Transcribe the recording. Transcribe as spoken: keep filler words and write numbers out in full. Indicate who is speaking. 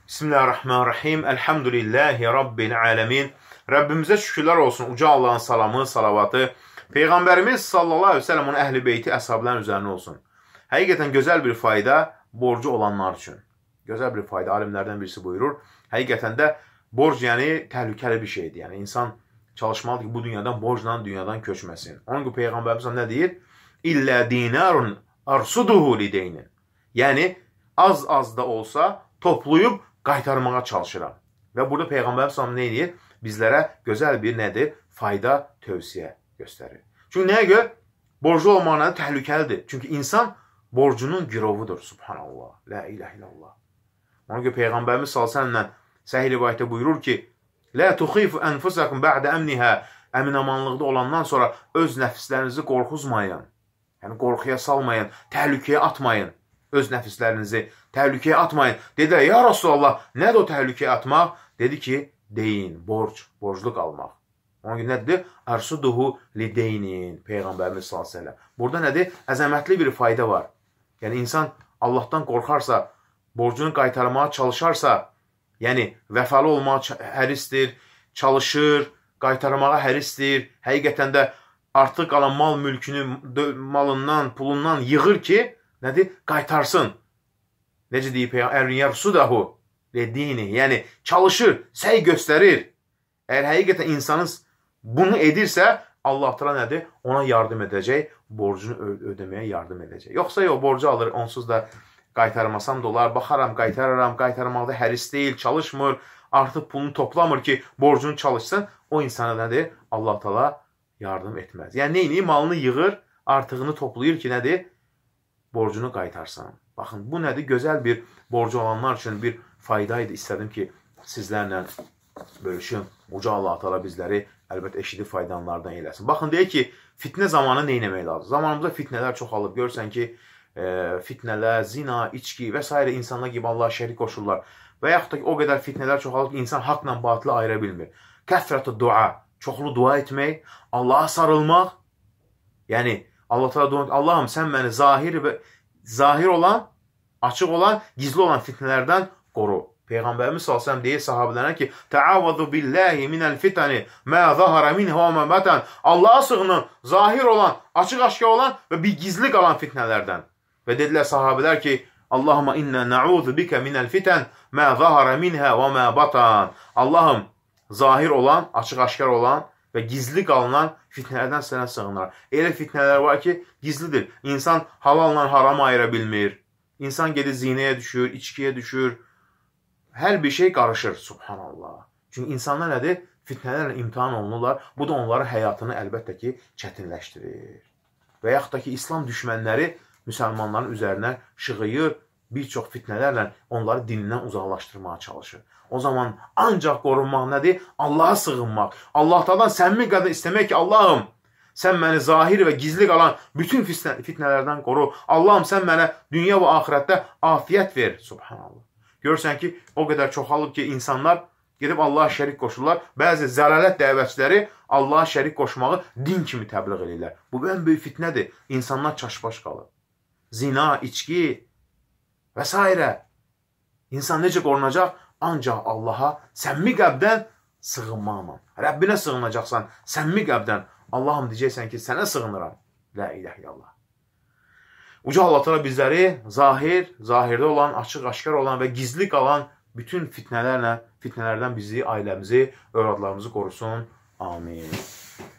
Speaker 1: Bismillahirrahmanirrahim. Elhamdülillahi Rabbil alemin. Rəbbimizə şükürlər olsun. Uca Allahın salamı, salavatı, Peyğəmbərimiz sallallahu aleyhi ve sellem onun əhl-i beyti, əshabların üzərinə olsun. Həqiqətən gözəl bir fayda borcu olanlar üçün. Gözəl bir fayda. Alimlərdən birisi buyurur. Həqiqətən də borc yəni təhlükəli bir şeydir. Yəni insan çalışmalıdır ki, bu dünyadan borcla dünyadan köçməsin. Onun ki, Peyğəmbərimiz nə deyir? İllə dinarun arsuduhu li deynin. Yəni az-az da olsa toplayıb qaytarmağa çalışıram. Və burada Peyğəmbərimiz nə edir? Bizlərə gözəl bir nədir? Fayda, tövsiyə göstərir. Çünki nəyə görə? Borcu olmağına təhlükəlidir. Çünki insan borcunun girovudur. Subhanallah. La ilahe illallah. Ona görə Peyğəmbərimiz sallallahu əleyhi və səlləm səhih rivayətdə buyurur ki, La tuxifu enfusakum ba'de emniha. Əmin-amanlıqda olandan sonra öz nəfslərinizi qorxuzmayın. Yəni qorxuya salmayın, təhlükəyə atmayın. Öz nəfislərinizi təhlükəyə atmayın. Dedilər, ya Rasulallah, nədir o təhlükəyə atmaq? Dedi ki, deyin, borc, borcluq almaq. Ona görə nədir? Arsuduhu li deynin. Peyğəmbərimiz sallallahu əleyhi və səlləm. Burada nədir? Əzəmətli bir fayda var. Yəni, insan Allahdan qorxarsa, borcunu qaytarmağa çalışarsa, yəni, vəfalı olmağa hərisdir, çalışır, qaytarmağa hərisdir, həqiqətən də artıq qalan mal mülkünü, malından, pulundan yığır ki, nədir? Qaytarsın. Necə deyib Peyğəmbər? Yarsudahu lidini. Yəni çalışır, səy göstərir. Əgər həqiqətən insanız bunu edirsə, Allah təala nədir? Ona yardım edəcək, borcunu ödəməyə yardım edəcək. Yoxsa yox, borcu alır, onsuz da qaytarmasam da olar, baxaram, qaytararam, qaytarmaqda həris deyil, çalışmır, artıq pulunu toplamır ki, borcunu çalışsın, o insana nədir? Allah təala yardım etməz. Yəni neyini? Malını yığır, artığını toplayır ki, nədir? Borcunu qaytarsan. Baxın, bu nədir? Gözəl bir borcu olanlar üçün bir faydaydı. İstədim ki, sizlərlə bölüşüm. Uca Allah Teala bizləri əlbəttə eşidib faydalanlardan eləsin. Baxın, deyək ki, fitnə zamanı nə etmək lazım? Zamanımızda fitnələr çoxalıb. Görürsən ki, e, fitnələr, zina, içki və s. insanlar gibi Allah'a şərik qoşurlar. Və yaxud da ki, o qədər fitnələr çoxalıb ki, insan haqla batılı ayıra bilmir. Kəfrətü dua, çoxlu dua etmək, Allah'a sarılmaq. Yəni, Allah Teala dua, Allahım sən məni zahir və zahir olan, açıq olan, gizli olan fitnələrdən qoru. Peyğəmbərimiz sallallahu əleyhi və səlləm deyir sahabelərə ki, Təavvadu billahi minəl fitəni mə zahara minhə və mə bətən. Allah'a sığının, zahir olan, açıq-aşkar olan və bir gizli qalan fitnələrdən. Və dedilər sahabelər ki, Allahumma inna na'udhu bika minəl fitən mə zahara minhə və mə bətən. Allahım, zahir olan, açıq-aşkar olan və gizli qalınan fitnələrdən sənə sığınar. Elə fitnələr var ki, gizlidir. İnsan halalla haram ayıra bilmir. İnsan gedir zinəyə düşür, içkiyə düşür. Hər bir şey qarışır, subhanallah. Çünki insanlar nədir? Fitnələrlə imtihan olunurlar. Bu da onların həyatını əlbəttə ki, çətinləşdirir. Və yaxud da ki, İslam düşmənləri müsəlmanların üzərinə şığıyır, bir çox fitnələrlə onları dinindən uzaqlaşdırmağa çalışır. O zaman ancaq qorunmaq nədir? Allah'a sığınmaq. Allah'tan səmimi qədər istəmək ki, Allahım, sən məni zahir və gizli qalan bütün fitnələrdən qoru. Allahım, sən mənə dünya və axirətdə afiyət ver. Subhanallah. Görürsən ki, o qədər çoxalıb ki, insanlar gedib Allah'a şərik qoşurlar. Bəzi zəlalət dəvətçiləri Allah'a şərik qoşmağı din kimi təbliğ edirlər. Bu ən böyük fitnədir. İnsanlar çaşbaş qalır. Zina, içki və s. İnsan necə qorunacaq? Ancaq Allah'a səmimi qəlbdən sığınmaqla. Rəbbinə sığınacaqsan, səmimi qəlbdən. Allahım deyəcəksən ki, sənə sığınıram. La ilahe illallah. Uca Allah Teala bizləri zahir, zahirdə olan, açıq-aşkar olan və gizli qalan bütün fitnələrlə, fitnələrdən bizi, ailəmizi, övladlarımızı qorusun. Amin.